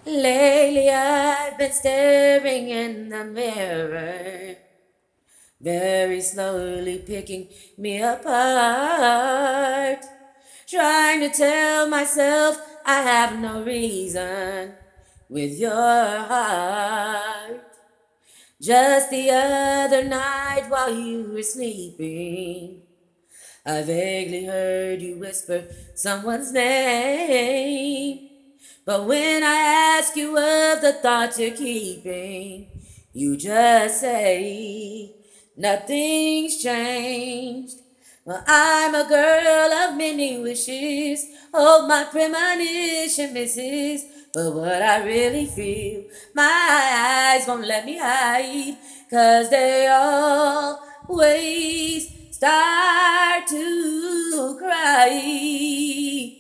Lately I've been staring in the mirror, very slowly picking me apart, trying to tell myself I have no reason with your heart. Just the other night while you were sleeping, I vaguely heard you whisper someone's name. But when I ask you of the thoughts you're keeping, you just say nothing's changed. Well, I'm a girl of many wishes, hope my premonition misses. But what I really feel, my eyes won't let me hide, 'cause they always start to cry.